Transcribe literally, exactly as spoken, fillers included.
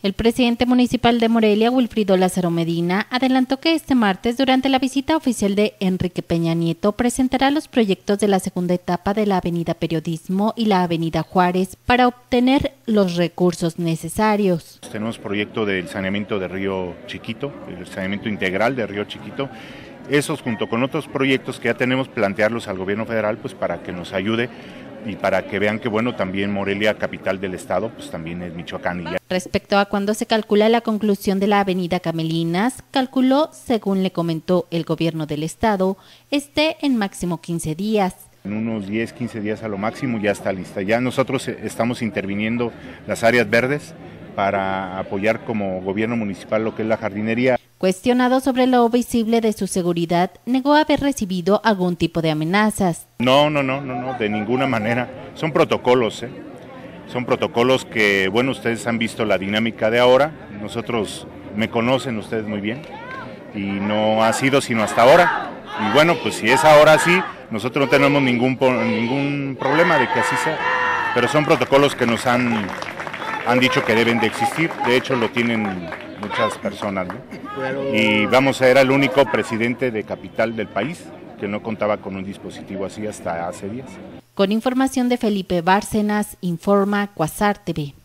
El presidente municipal de Morelia, Wilfrido Lázaro Medina, adelantó que este martes, durante la visita oficial de Enrique Peña Nieto, presentará los proyectos de la segunda etapa de la Avenida Periodismo y la Avenida Juárez para obtener los recursos necesarios. Tenemos proyecto del saneamiento de Río Chiquito, el saneamiento integral de Río Chiquito. Esos, junto con otros proyectos que ya tenemos, plantearlos al gobierno federal, pues para que nos ayude y para que vean que, bueno, también Morelia, capital del estado, pues también es Michoacán. Y ya. Respecto a cuándo se calcula la conclusión de la avenida Camelinas, calculó, según le comentó el gobierno del estado, esté en máximo quince días. En unos diez, quince días a lo máximo ya está lista. Ya nosotros estamos interviniendo las áreas verdes para apoyar como gobierno municipal lo que es la jardinería. Cuestionado sobre lo visible de su seguridad, negó haber recibido algún tipo de amenazas. No, no, no, no, no, de ninguna manera. Son protocolos, ¿eh? Son protocolos que, bueno, ustedes han visto la dinámica de ahora. Nosotros, me conocen ustedes muy bien y no ha sido sino hasta ahora. Y bueno, pues si es ahora sí, nosotros no tenemos ningún, ningún problema de que así sea. Pero son protocolos que nos han, han dicho que deben de existir. De hecho, lo tienen muchas personas, ¿no? Y vamos a ser el único presidente de capital del país que no contaba con un dispositivo así hasta hace días. Con información de Felipe Bárcenas, informa Quasar T V.